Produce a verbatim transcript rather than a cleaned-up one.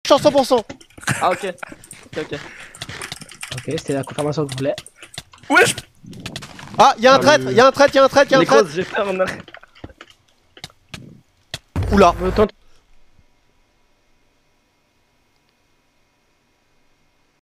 suis en cent pour cent. Ah ok. Ok ok. Ok, c'était la confirmation que je voulais. Wesh. Ah, y'a un Ah, traître, oui. y'a un traître, y'a un traître, y'a un Les traître. grosses, j'ai fait un arrêt. Oula. Euh, tente-